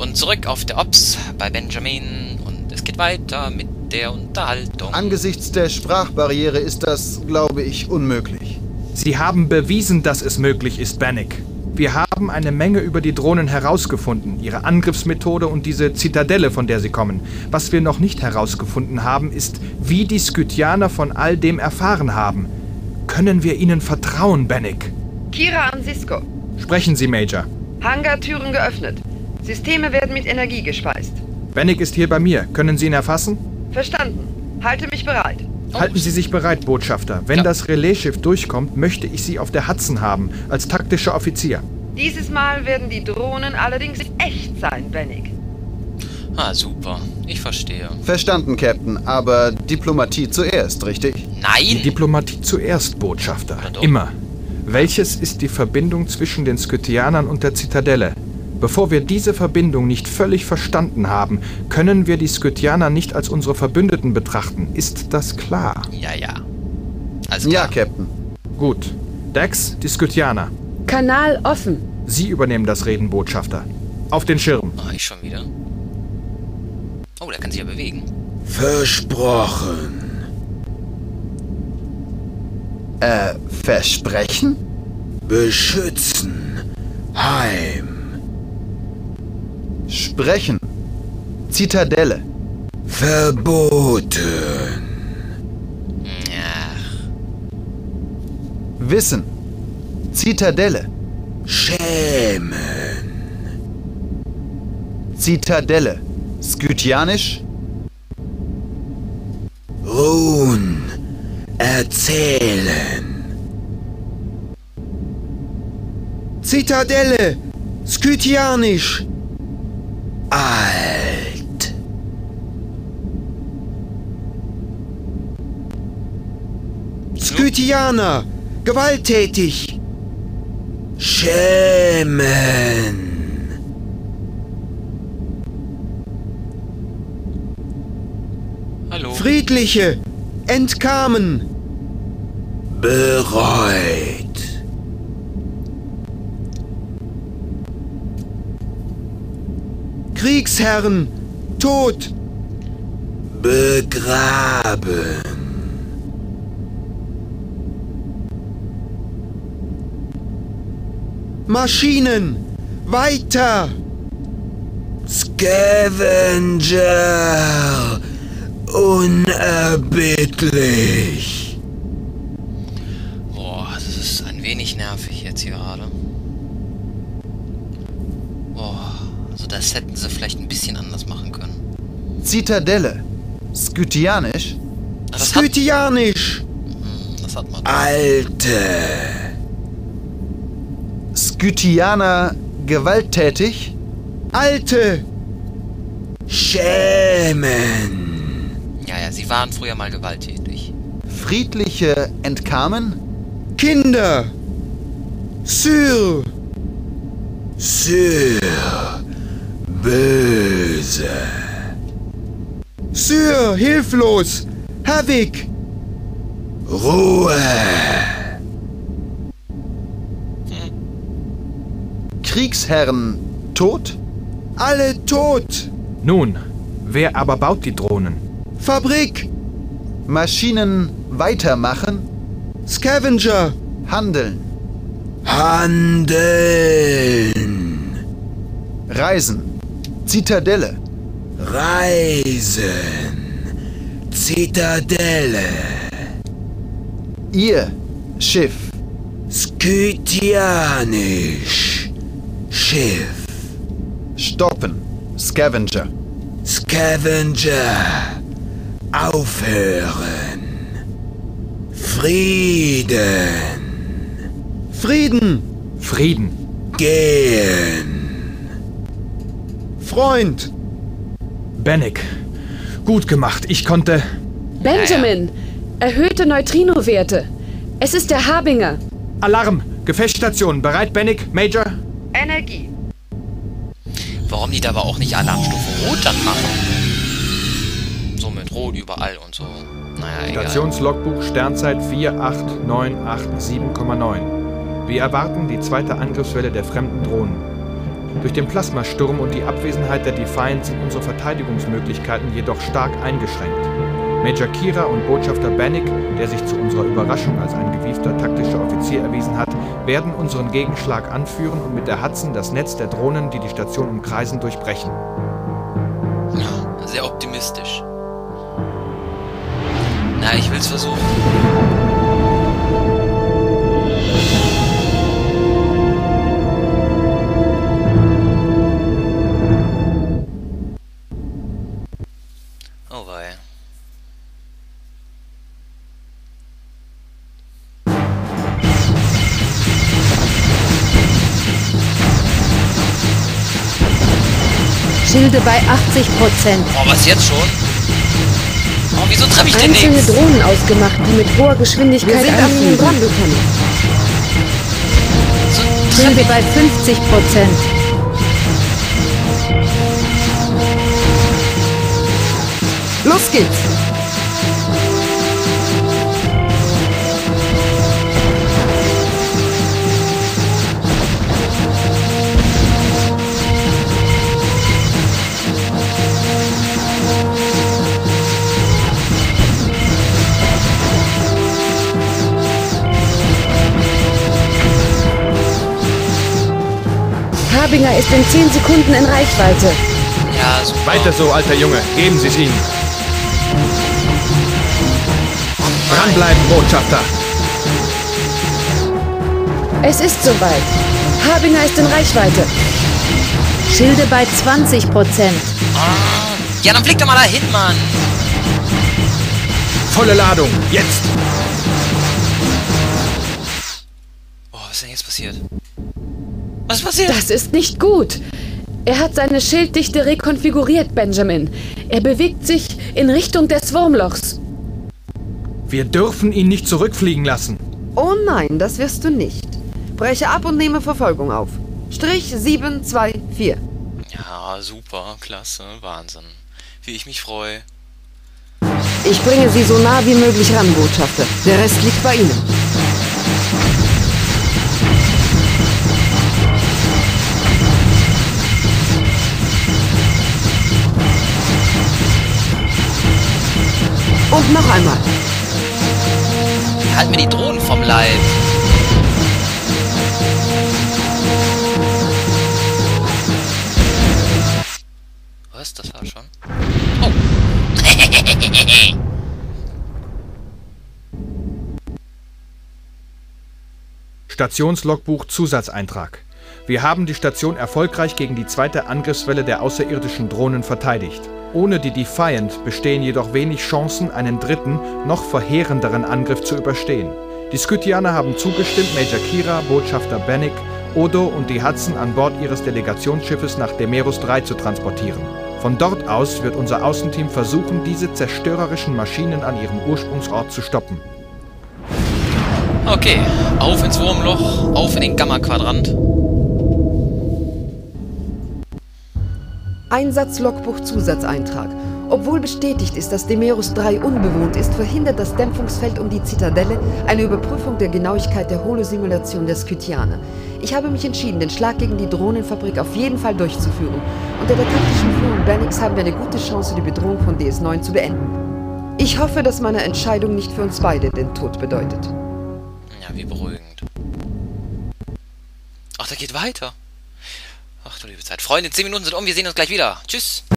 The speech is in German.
Und zurück auf der Ops bei Benjamin und es geht weiter mit der Unterhaltung. Angesichts der Sprachbarriere ist das, glaube ich, unmöglich. Sie haben bewiesen, dass es möglich ist, Bannock. Wir haben eine Menge über die Drohnen herausgefunden, ihre Angriffsmethode und diese Zitadelle, von der sie kommen. Was wir noch nicht herausgefunden haben, ist, wie die Skythianer von all dem erfahren haben. Können wir ihnen vertrauen, Bannock? Kira an Sisko. Sprechen Sie, Major. Hangartüren geöffnet. Systeme werden mit Energie gespeist. Bannock ist hier bei mir. Können Sie ihn erfassen? Verstanden. Halte mich bereit. Halten Sie sich bereit, Botschafter. Wenn das Relaisschiff durchkommt, möchte ich Sie auf der Hudson haben, als taktischer Offizier. Dieses Mal werden die Drohnen allerdings echt sein, Bannock. Ah, super. Ich verstehe. Verstanden, Captain, aber Diplomatie zuerst, richtig? Nein! Die Diplomatie zuerst, Botschafter. Immer. Welches ist die Verbindung zwischen den Skythianern und der Zitadelle? Bevor wir diese Verbindung nicht völlig verstanden haben, können wir die Skythianer nicht als unsere Verbündeten betrachten. Ist das klar? Ja, ja. Also klar. Ja, Captain. Gut. Dex, die Skythianer. Kanal offen. Sie übernehmen das Reden, Botschafter. Auf den Schirm. Ah, ich schon wieder. Oh, der kann sich ja bewegen. Versprochen. Versprechen? Beschützen. Heim. Sprechen. Zitadelle. Verboten. Ach, Wissen. Zitadelle. Schämen. Zitadelle. Skythianisch. Ruhen. Erzählen. Zitadelle. Skythianisch. Alt. Skythianer. Gewalttätig. Schämen. hallo. Friedliche. Entkamen. Bereut. Kriegsherren. Tot. Begraben. Maschinen. Weiter. Scavenger. Unerbittlich. Boah, das ist ein wenig nervig jetzt hier gerade. Boah, also das hätten sie vielleicht ein bisschen anders machen können. Zitadelle. Skythianisch. Ah, das Skythianisch. hat man. Alte. Skythianer gewalttätig. Alte. Schämen. Ja, sie waren früher mal gewalttätig. Friedliche entkamen. Kinder. Syr. Böse. Syr, hilflos. Havik. Ruhe. Kriegsherren tot. Alle tot. Nun, wer aber baut die Drohnen? Fabrik. Maschinen weitermachen. Scavenger. Handeln. Handeln. Reisen. Zitadelle. Reisen. Zitadelle. Ihr Schiff. Skythianisch. Schiff. Stoppen. Scavenger. Scavenger. Aufhören. Frieden. Frieden. Frieden. Gehen. Freund. Bannock. Gut gemacht. Ich konnte... Benjamin, erhöhte Neutrino-Werte. Es ist der Harbinger. Alarm! Gefechtsstation. Bereit, Bannock? Major? Energie. Warum die da aber auch nicht Alarmstufe Rot dann machen? So mit Rot überall und so. Naja, egal. Stationslogbuch Sternzeit 48987,9. Wir erwarten die zweite Angriffswelle der fremden Drohnen. Durch den Plasmasturm und die Abwesenheit der Defiant sind unsere Verteidigungsmöglichkeiten jedoch stark eingeschränkt. Major Kira und Botschafter Bannock, der sich zu unserer Überraschung als ein gewiefter taktischer Offizier erwiesen hat, werden unseren Gegenschlag anführen und mit der Hudson das Netz der Drohnen, die die Station umkreisen, durchbrechen. Ja, sehr optimistisch. Na, ich will's versuchen. Oh wei. Schilde bei 80%. Oh, was jetzt schon? Oh, wieso treffe ich denn Einzelne nichts? Drohnen ausgemacht, die mit hoher Geschwindigkeit Wir sind an Ihnen dran, anfliegen. Lieutenant. Schilde bei 50%. Los geht's! Harbinger ist in 10 Sekunden in Reichweite. Ja, super. Weiter so, alter Junge. Geben Sie es ihm. Dranbleiben, Botschafter. Es ist soweit. Harbinger ist in Reichweite. Schilde bei 20%. Ah, ja, dann flieg doch mal dahin, Mann. Volle Ladung. Jetzt. Oh, was ist denn jetzt passiert? Was ist passiert? Das ist nicht gut. Er hat seine Schilddichte rekonfiguriert, Benjamin. Er bewegt sich in Richtung des Wurmlochs. Wir dürfen ihn nicht zurückfliegen lassen. Oh nein, das wirst du nicht. Breche ab und nehme Verfolgung auf. Strich 724. Ja, super, klasse, Wahnsinn. Wie ich mich freue. Ich bringe Sie so nah wie möglich ran, Botschafter. Der Rest liegt bei Ihnen. Und noch einmal. Halt mir die Drohnen vom Leib. Was? Das war schon? Oh. Stationslogbuch Zusatzeintrag. Wir haben die Station erfolgreich gegen die zweite Angriffswelle der außerirdischen Drohnen verteidigt. Ohne die Defiant bestehen jedoch wenig Chancen, einen dritten, noch verheerenderen Angriff zu überstehen. Die Skythianer haben zugestimmt, Major Kira, Botschafter Bannock, Odo und die Hudson an Bord ihres Delegationsschiffes nach Demerus 3 zu transportieren. Von dort aus wird unser Außenteam versuchen, diese zerstörerischen Maschinen an ihrem Ursprungsort zu stoppen. Okay, auf ins Wurmloch, auf in den Gamma-Quadrant. Einsatzlogbuch Zusatzeintrag. Obwohl bestätigt ist, dass Demerus 3 unbewohnt ist, verhindert das Dämpfungsfeld um die Zitadelle eine Überprüfung der Genauigkeit der Holosimulation der Skythianer. Ich habe mich entschieden, den Schlag gegen die Drohnenfabrik auf jeden Fall durchzuführen. Unter der taktischen Führung Bannocks haben wir eine gute Chance, die Bedrohung von DS9 zu beenden. Ich hoffe, dass meine Entscheidung nicht für uns beide den Tod bedeutet. Ja, wie beruhigend. Ach, da geht weiter. Ach du liebe Zeit. Freunde, 10 Minuten sind um, wir sehen uns gleich wieder. Tschüss.